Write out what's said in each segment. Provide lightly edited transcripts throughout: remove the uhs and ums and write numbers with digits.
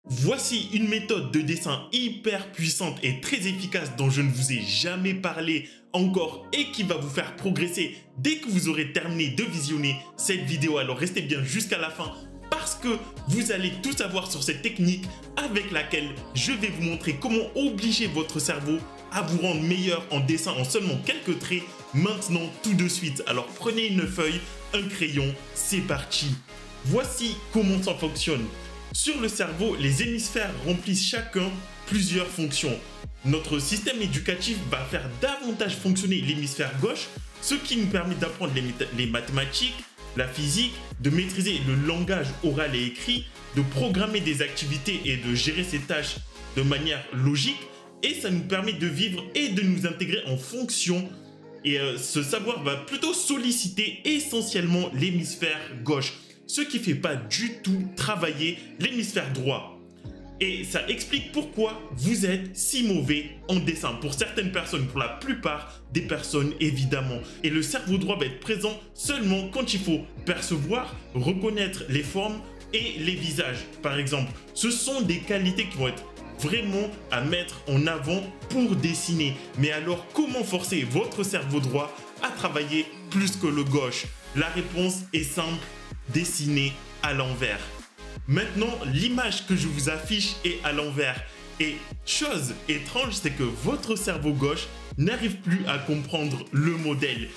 Voici une méthode de dessin hyper puissante et très efficace dont je ne vous ai jamais parlé encore et qui va vous faire progresser dès que vous aurez terminé de visionner cette vidéo. Alors restez bien jusqu'à la fin parce que vous allez tout savoir sur cette technique avec laquelle je vais vous montrer comment obliger votre cerveau à vous rendre meilleur en dessin en seulement quelques traits maintenant tout de suite. Alors prenez une feuille, un crayon, c'est parti. Voici comment ça fonctionne. Sur le cerveau, les hémisphères remplissent chacun plusieurs fonctions. Notre système éducatif va faire davantage fonctionner l'hémisphère gauche, ce qui nous permet d'apprendre les mathématiques, la physique, de maîtriser le langage oral et écrit, de programmer des activités et de gérer ces tâches de manière logique. Et ça nous permet de vivre et de nous intégrer en fonction. Et ce savoir va plutôt solliciter essentiellement l'hémisphère gauche, ce qui ne fait pas du tout travailler l'hémisphère droit. Et ça explique pourquoi vous êtes si mauvais en dessin. Pour certaines personnes, pour la plupart des personnes évidemment. Et le cerveau droit va être présent seulement quand il faut percevoir, reconnaître les formes et les visages. Par exemple, ce sont des qualités qui vont être vraiment à mettre en avant pour dessiner. Mais alors, comment forcer votre cerveau droit à travailler plus que le gauche? La réponse est simple. Dessiner à l'envers. Maintenant, l'image que je vous affiche est à l'envers. Et chose étrange, c'est que votre cerveau gauche n'arrive plus à comprendre le modèle.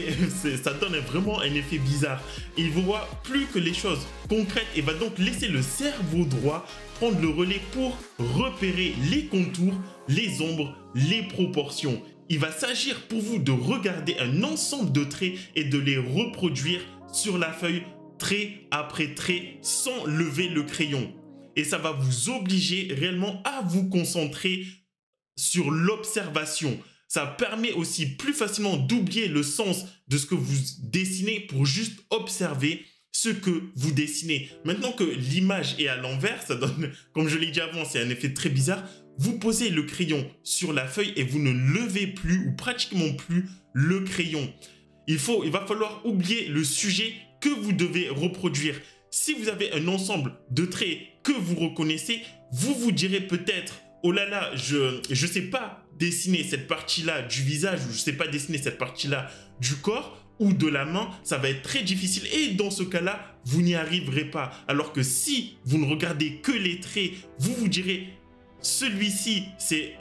Ça donne vraiment un effet bizarre. Il ne voit plus que les choses concrètes et va donc laisser le cerveau droit prendre le relais pour repérer les contours, les ombres, les proportions. Il va s'agir pour vous de regarder un ensemble de traits et de les reproduire sur la feuille trait après trait sans lever le crayon. Et ça va vous obliger réellement à vous concentrer sur l'observation. Ça permet aussi plus facilement d'oublier le sens de ce que vous dessinez pour juste observer ce que vous dessinez. Maintenant que l'image est à l'envers, ça donne, comme je l'ai dit avant, c'est un effet très bizarre. Vous posez le crayon sur la feuille et vous ne levez plus ou pratiquement plus le crayon. Il va falloir oublier le sujet que vous devez reproduire. Si vous avez un ensemble de traits que vous reconnaissez, vous vous direz peut-être « Oh là là, je ne sais pas dessiner cette partie-là du visage ou je ne sais pas dessiner cette partie-là du corps ou de la main, ça va être très difficile et dans ce cas-là, vous n'y arriverez pas. » Alors que si vous ne regardez que les traits, vous vous direz « Celui-ci, c'est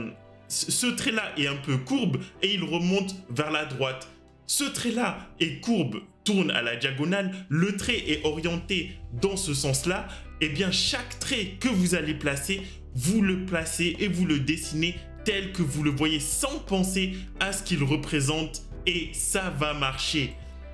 ce trait-là est un peu courbe et il remonte vers la droite. Ce trait-là est courbe, tourne à la diagonale, le trait est orienté dans ce sens-là, et bien chaque trait que vous allez placer, vous le placez et vous le dessinez tel que vous le voyez sans penser à ce qu'il représente et ça va marcher.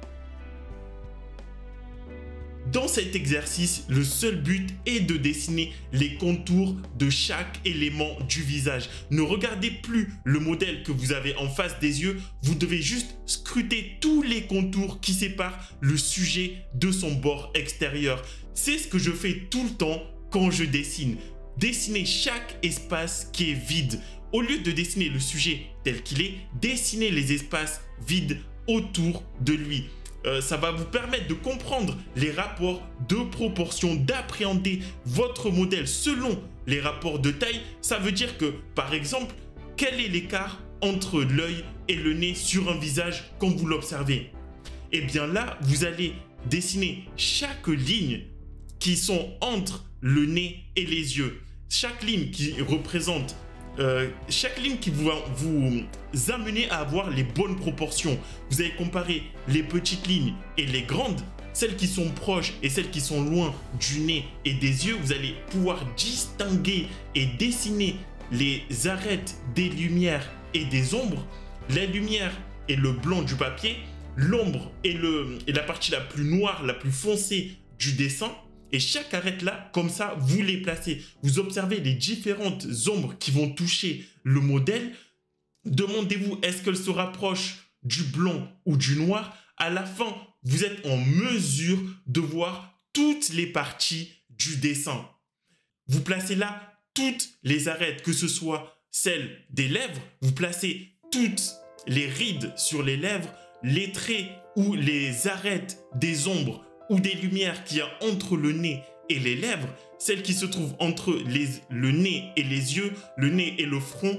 Dans cet exercice, le seul but est de dessiner les contours de chaque élément du visage. Ne regardez plus le modèle que vous avez en face des yeux, vous devez juste scruter tous les contours qui séparent le sujet de son bord extérieur. C'est ce que je fais tout le temps quand je dessine. Dessiner chaque espace qui est vide. Au lieu de dessiner le sujet tel qu'il est, dessinez les espaces vides autour de lui. Ça va vous permettre de comprendre les rapports de proportion, d'appréhender votre modèle selon les rapports de taille. Ça veut dire que, par exemple, quel est l'écart entre l'œil et le nez sur un visage quand vous l'observez? Et bien là, vous allez dessiner chaque ligne qui sont entre le nez et les yeux. Chaque ligne qui représente chaque ligne qui va vous amener à avoir les bonnes proportions. Vous allez comparer les petites lignes et les grandes, celles qui sont proches et celles qui sont loin du nez et des yeux. Vous allez pouvoir distinguer et dessiner les arêtes des lumières et des ombres. La lumière est le blanc du papier, l'ombre est la partie la plus noire, la plus foncée du dessin. Et chaque arête là, comme ça, vous les placez. Vous observez les différentes ombres qui vont toucher le modèle. Demandez-vous, est-ce qu'elle se rapproche du blanc ou du noir? À la fin, vous êtes en mesure de voir toutes les parties du dessin. Vous placez là toutes les arêtes, que ce soit celles des lèvres. Vous placez toutes les rides sur les lèvres, les traits ou les arêtes des ombres ou des lumières qu'il y a entre le nez et les lèvres, celle qui se trouve entre le nez et les yeux, le nez et le front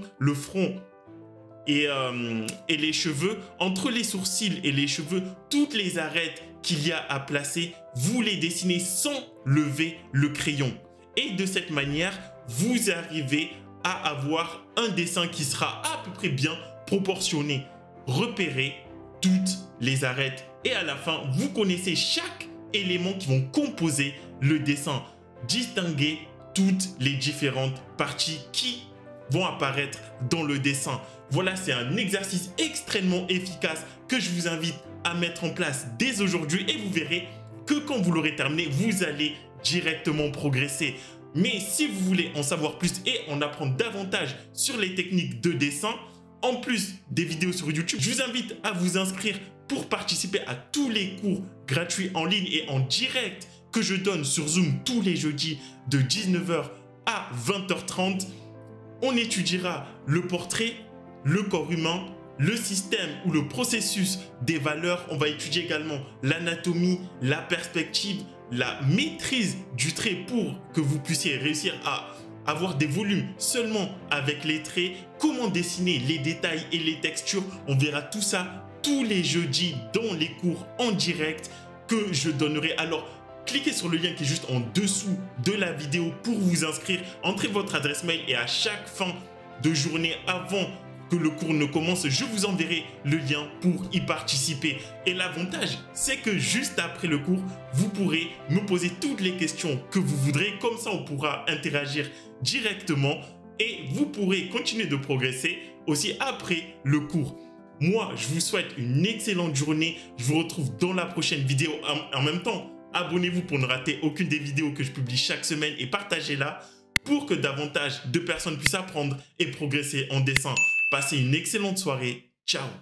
et les cheveux, entre les sourcils et les cheveux, toutes les arêtes qu'il y a à placer, vous les dessinez sans lever le crayon. Et de cette manière, vous arrivez à avoir un dessin qui sera à peu près bien proportionné. Repérez toutes les arêtes et à la fin, vous connaissez chaque élément qui vont composer le dessin. Distinguez toutes les différentes parties qui vont apparaître dans le dessin. Voilà, c'est un exercice extrêmement efficace que je vous invite à mettre en place dès aujourd'hui et vous verrez que quand vous l'aurez terminé, vous allez directement progresser. Mais si vous voulez en savoir plus et en apprendre davantage sur les techniques de dessin, en plus des vidéos sur YouTube, je vous invite à vous inscrire pour participer à tous les cours gratuits en ligne et en direct que je donne sur Zoom tous les jeudis de 19 h à 20 h 30. On étudiera le portrait, le corps humain, le système ou le processus des valeurs. On va étudier également l'anatomie, la perspective, la maîtrise du trait pour que vous puissiez réussir à avoir des volumes seulement avec les traits, comment dessiner les détails et les textures. On verra tout ça tous les jeudis dans les cours en direct que je donnerai. Alors, cliquez sur le lien qui est juste en dessous de la vidéo pour vous inscrire. Entrez votre adresse mail et à chaque fin de journée avant que le cours ne commence, je vous enverrai le lien pour y participer. Et l'avantage, c'est que juste après le cours, vous pourrez me poser toutes les questions que vous voudrez. Comme ça, on pourra interagir directement et vous pourrez continuer de progresser aussi après le cours. Moi, je vous souhaite une excellente journée. Je vous retrouve dans la prochaine vidéo. En même temps, abonnez-vous pour ne rater aucune des vidéos que je publie chaque semaine et partagez-la pour que davantage de personnes puissent apprendre et progresser en dessin. Passez une excellente soirée. Ciao!